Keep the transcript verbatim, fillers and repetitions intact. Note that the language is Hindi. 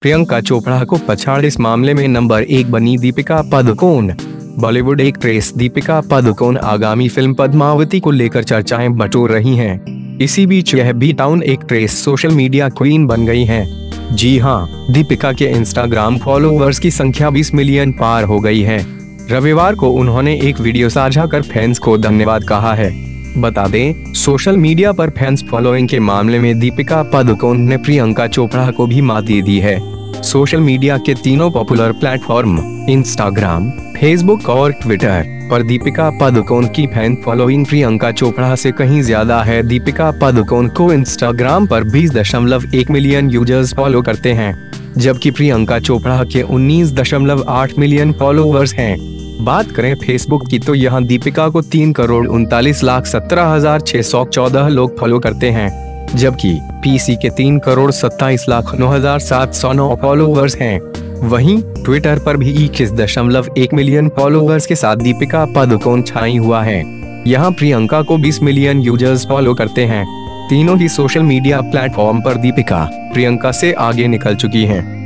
प्रियंका चोपड़ा को पछाड़ इस मामले में नंबर एक बनी दीपिका पादुकोण। बॉलीवुड एक्ट्रेस दीपिका पादुकोण आगामी फिल्म पद्मावती को लेकर चर्चाएं बटोर रही हैं। इसी बीच यह B town actress social media queen बन गई हैं। जी हां, दीपिका के इंस्टाग्राम फॉलोअर्स की संख्या बीस मिलियन पार हो गई है। रविवार को उन्होंने एक वीडियो साझा कर फैंस को धन्यवाद कहा है। बता दें, सोशल मीडिया पर फैंस फॉलोइंग के मामले में दीपिका पादुकोण ने प्रियंका चोपड़ा को भी मात दे दी है। सोशल मीडिया के तीनों पॉपुलर प्लेटफॉर्म इंस्टाग्राम, फेसबुक और ट्विटर पर दीपिका पादुकोण की फैन फॉलोइंग प्रियंका चोपड़ा से कहीं ज्यादा है। दीपिका पादुकोण को इंस्टाग्राम पर बीस दशमलव एक मिलियन यूजर्स फॉलो करते हैं, जबकि प्रियंका चोपड़ा के उन्नीस दशमलव आठ मिलियन फॉलोअर्स हैं। बात करें फेसबुक की तो यहाँ दीपिका को तीन करोड़ उनतालीस लाख सत्रह हजार छह सौ चौदह लोग फॉलो करते हैं, जबकि पीसी के तीन करोड़ सत्ताईस लाख नौ हजार सात सौ नौ फॉलोअर्स हैं। वहीं ट्विटर पर भी इक्कीस दशमलव एक मिलियन फॉलोअर्स के साथ दीपिका पादुकोण छाई हुआ है। यहाँ प्रियंका को बीस मिलियन यूजर्स फॉलो करते हैं। तीनों ही सोशल मीडिया प्लेटफॉर्म पर दीपिका प्रियंका से आगे निकल चुकी हैं।